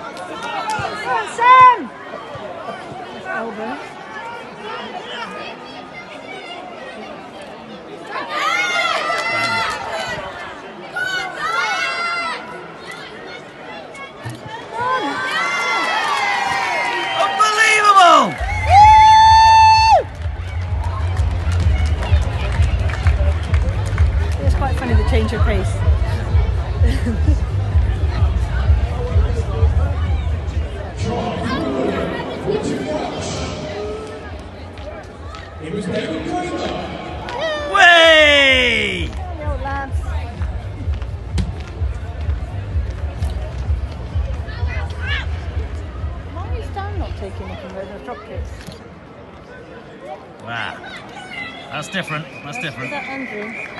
Come on, Sam! Elbow. Unbelievable! It's quite funny the change of pace. Way! Yo, lads. Why is Dan not taking it from those drop kicks? Wow. That's different. That's different. Is that Andrew?